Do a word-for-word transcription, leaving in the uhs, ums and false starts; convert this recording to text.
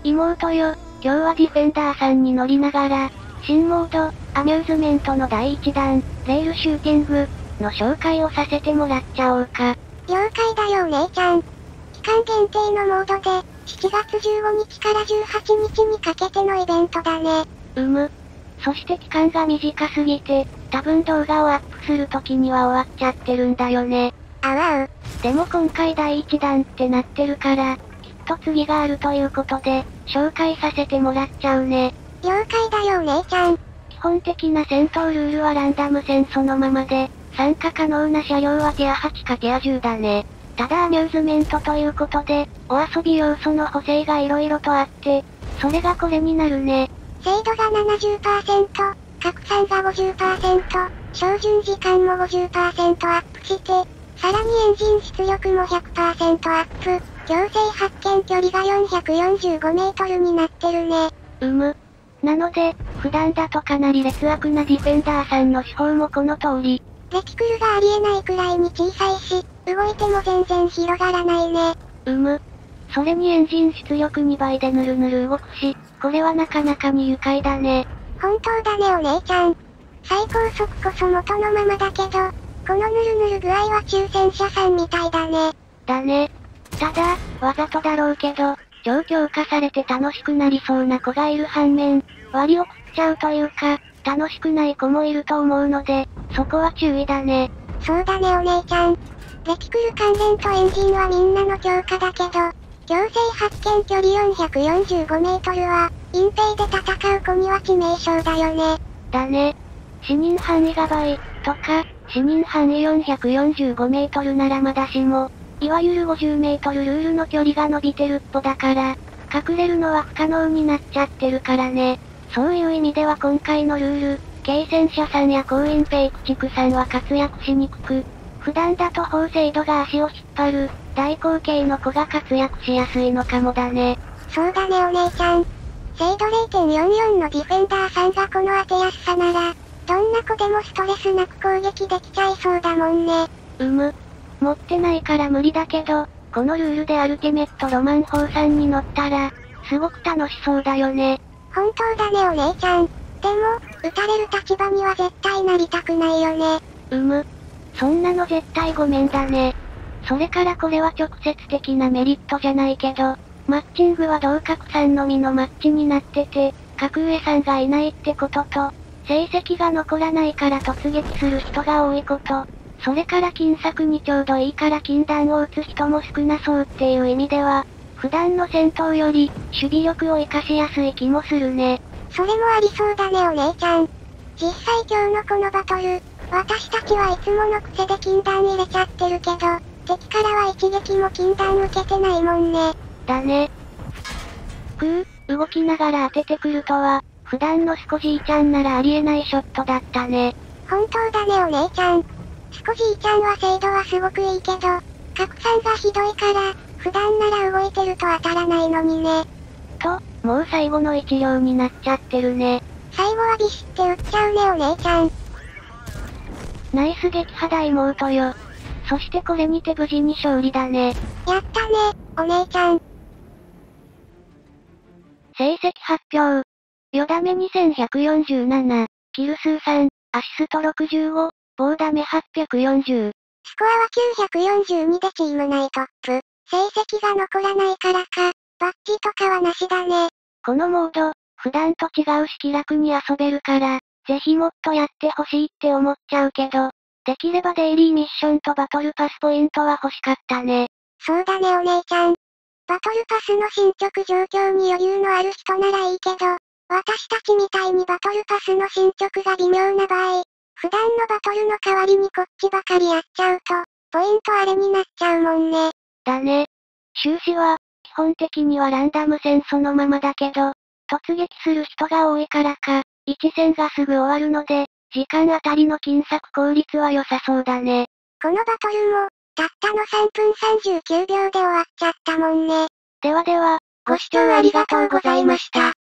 妹よ、今日はディフェンダーさんに乗りながら、新モード、アミューズメントのだいいちだん、レールシューティング、の紹介をさせてもらっちゃおうか。 了解だよお姉ちゃん。期間限定のモードで、しちがつじゅうごにちからじゅうはちにちにかけてのイベントだね。 うむ。そして期間が短すぎて、多分動画をアップする時には終わっちゃってるんだよね。 あうあう。 でも今回だいいちだんってなってるから、きっと次があるということで、紹介させてもらっちゃうね。 了解だよお姉ちゃん。 基本的な戦闘ルールはランダム戦そのままで、参加可能な車両はティアはちかティアじゅうだね。ただアミューズメントということで、お遊び要素の補正が色々とあって、それがこれになるね。 精度が ななじゅっパーセント、拡散が ごじゅっパーセント、照準時間も ごじゅっパーセント アップして、さらにエンジン出力も ひゃくパーセント アップ、強制発見距離がよんひゃくよんじゅうごメートルになってるね。 うむ。なので、普段だとかなり劣悪なディフェンダーさんの手法もこの通り。 レティクルがありえないくらいに小さいし、動いても全然広がらないね。 うむ。それにエンジン出力にばいでぬるぬる動くし、これはなかなかに愉快だね。 本当だねお姉ちゃん。最高速こそ元のままだけど、このぬるぬる具合は抽選車さんみたいだね。 だね。ただ、わざとだろうけど、超強化されて楽しくなりそうな子がいる反面、割を食っちゃうというか、楽しくない子もいると思うので、そこは注意だね。 そうだねお姉ちゃん。レティクル関連とエンジンはみんなの強化だけど、強制発見距離よんひゃくよんじゅうごメートルは、隠蔽で戦う子には致命傷だよね。 だね。視認範囲が倍、とか、視認範囲よんひゃくよんじゅうごメートルならまだしも、いわゆるごじゅうメートルルールの距離が伸びてるっぽだから、隠れるのは不可能になっちゃってるからね。そういう意味では今回のルール、軽戦車さんや高隠蔽駆逐さんは活躍しにくく、普段だと法制度が足を引っ張る、大口径の子が活躍しやすいのかもだね。 そうだねお姉ちゃん。精度 れいてんよんよん のディフェンダーさんがこの当てやすさなら、どんな子でもストレスなく攻撃できちゃいそうだもんね。 うむ。持ってないから無理だけど、このルールでアルティメットロマン砲さんに乗ったら、すごく楽しそうだよね。 本当だねお姉ちゃん。でも、撃たれる立場には絶対なりたくないよね。 うむ。そんなの絶対ごめんだね。それからこれは直接的なメリットじゃないけど、マッチングは同格さんのみのマッチになってて、格上さんがいないってことと、成績が残らないから突撃する人が多いこと、それから金策にちょうどいいから禁弾を撃つ人も少なそうっていう意味では、普段の戦闘より、守備力を活かしやすい気もするね。 それもありそうだねお姉ちゃん。実際今日のこのバトル、私たちはいつもの癖で禁弾入れちゃってるけど、敵からは一撃も禁弾受けてないもんね。 だね。くぅ、動きながら当ててくるとは、普段のスコじいちゃんならありえないショットだったね。 本当だねお姉ちゃん。スコじいちゃんは精度はすごくいいけど、拡散がひどいから、普段なら動いてると当たらないのにね。 と、もう最後の一両になっちゃってるね。 最後はビシって打っちゃうねお姉ちゃん。 ナイス撃破だ妹よ。そしてこれにて無事に勝利だね。 やったね、お姉ちゃん。 成績発表。よダメにせんひゃくよんじゅうなな、キル数さん、アシストろくじゅうご、棒ダメはっぴゃくよんじゅう。 スコアはきゅうひゃくよんじゅうにでチーム内トップ。成績が残らないからか、バッジとかはなしだね。 このモード、普段と違うし気楽に遊べるから、ぜひもっとやってほしいって思っちゃうけど、できればデイリーミッションとバトルパスポイントは欲しかったね。 そうだねお姉ちゃん。バトルパスの進捗状況に余裕のある人ならいいけど、私たちみたいにバトルパスの進捗が微妙な場合、普段のバトルの代わりにこっちばかりやっちゃうと、ポイントあれになっちゃうもんね。 だね。終始は、基本的にはランダム戦そのままだけど、突撃する人が多いからか、いち戦がすぐ終わるので、時間あたりの金策効率は良さそうだね。 このバトルも、たったのさんぷんさんじゅうきゅうびょうで終わっちゃったもんね。 ではでは、ご視聴ありがとうございました。